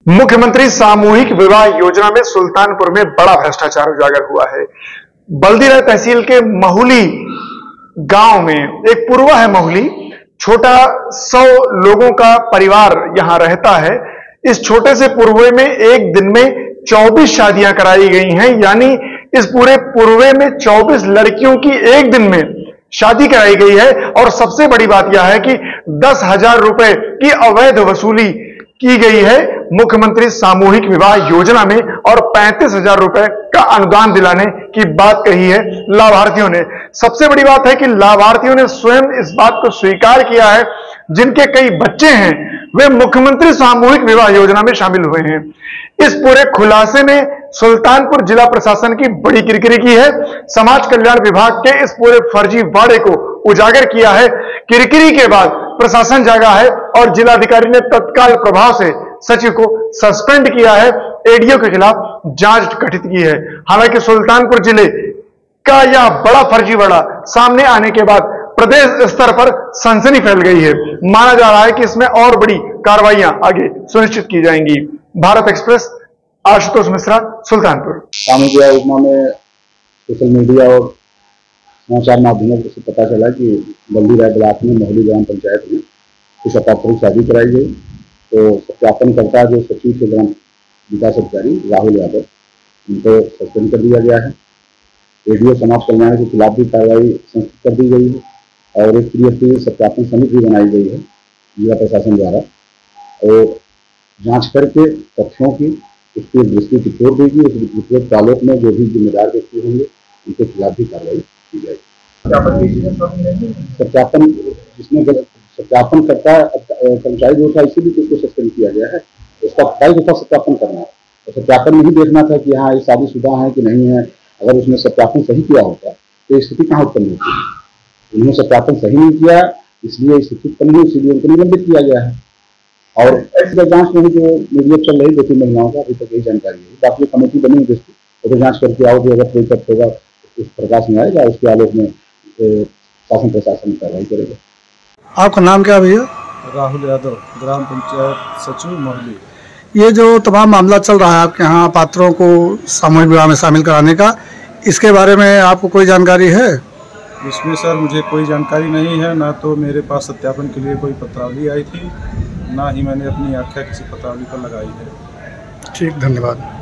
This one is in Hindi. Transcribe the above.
मुख्यमंत्री सामूहिक विवाह योजना में सुल्तानपुर में बड़ा भ्रष्टाचार उजागर हुआ है। बल्दीराय तहसील के महुली गांव में एक पूर्वा है महुली, छोटा 100 लोगों का परिवार यहां रहता है। इस छोटे से पूर्वे में एक दिन में 24 शादियां कराई गई हैं, यानी इस पूरे पूर्वे में 24 लड़कियों की एक दिन में शादी कराई गई है। और सबसे बड़ी बात यह है कि 10,000 रुपए की अवैध वसूली की गई है मुख्यमंत्री सामूहिक विवाह योजना में, और 35,000 रुपए का अनुदान दिलाने की बात कही है लाभार्थियों ने। सबसे बड़ी बात है कि लाभार्थियों ने स्वयं इस बात को स्वीकार किया है, जिनके कई बच्चे हैं वे मुख्यमंत्री सामूहिक विवाह योजना में शामिल हुए हैं। इस पूरे खुलासे ने सुल्तानपुर जिला प्रशासन की बड़ी किरकिरी की है। समाज कल्याण विभाग के इस पूरे फर्जी वाड़े को उजागर किया है। किरकिरी के बाद प्रशासन जागा है और जिलाधिकारी ने तत्काल प्रभाव से सचिव को सस्पेंड किया है, एडीओ के खिलाफ जांच गठित की है। हालांकि सुल्तानपुर जिले का यह बड़ा फर्जीवाड़ा सामने आने के बाद प्रदेश स्तर पर सनसनी फैल गई है। माना जा रहा है कि इसमें और बड़ी कार्रवाइयां आगे सुनिश्चित की जाएंगी। भारत एक्सप्रेस, आशुतोष मिश्रा, सुल्तानपुर। सामूहिक विवाह योजना में सोशल मीडिया और समाचार माध्यमों से पता चला कि बल्दीराय ब्लॉक में महुली ग्राम पंचायत में कुछ अपात्रता शादी कराई गई। तो सत्यापन करता जो सचिव थे ग्राम विकास अधिकारी राहुल यादव, उनको सस्पेंड कर दिया गया है। एडीओ समाज कल्याण के खिलाफ भी कार्रवाई संस्कृत कर दी गई है और एक त्रिस्तरीय सत्यापन समिति भी बनाई गई है जिला प्रशासन द्वारा, और जांच करके तथ्यों की उसकी दृष्टि रिपोर्ट देगी। उस रिपोर्ट के आलोक में जो भी जिम्मेदार व्यक्ति होंगे उनके खिलाफ भी कार्रवाई की जाएगी। सत्यापन जिसमें सत्यापन करता कर्मचारी जो था, इसी भी उसको सस्पेंड किया गया है। उसका दायित्व जो था सत्यापन करना है, तो सत्यापन नहीं देखना था कि हाँ ये शादीशुदा है कि नहीं है। अगर उसने सत्यापन सही किया होता तो स्थिति कहाँ उत्पन्न होती। उन्होंने सत्यापन सही नहीं किया, इसलिए स्थिति उत्पन्न हुई, इसलिए उनको निलंबित किया गया है। और ऐसी जांच में जो मीडिया चल रही 2-3 महिलाओं का अभी तक यही जानकारी है। बाकी कमेटी बनी है जिसकी तो जांच करके आओगे, अगर कोई तथ्य होगा उस प्रकाश में आएगा, उसके आलोक में शासन प्रशासन कार्रवाई करेगा। आपका नाम क्या भैया? राहुल यादव, ग्राम पंचायत सचिव महुली। ये जो तमाम मामला चल रहा है आपके यहाँ पात्रों को सामूहिक विवाह में शामिल कराने का, इसके बारे में आपको कोई जानकारी है? इसमें सर मुझे कोई जानकारी नहीं है, ना तो मेरे पास सत्यापन के लिए कोई पत्रावली आई थी, ना ही मैंने अपनी आख्या किसी पत्रावली पर लगाई है। ठीक, धन्यवाद।